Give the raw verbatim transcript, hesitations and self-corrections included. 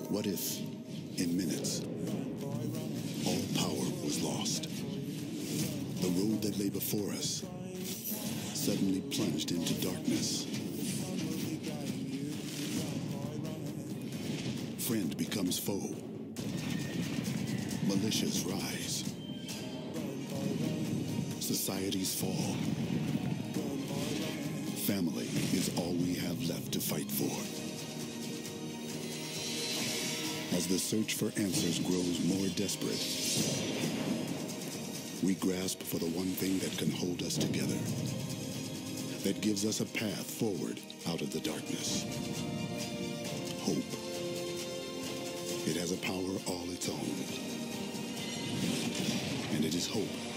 What if, in minutes, all power was lost? The road that lay before us suddenly plunged into darkness. Friend becomes foe. Militias rise. Societies fall. Family is all we have left to fight for. As the search for answers grows more desperate, we grasp for the one thing that can hold us together, that gives us a path forward out of the darkness. Hope. It has a power all its own. And it is hope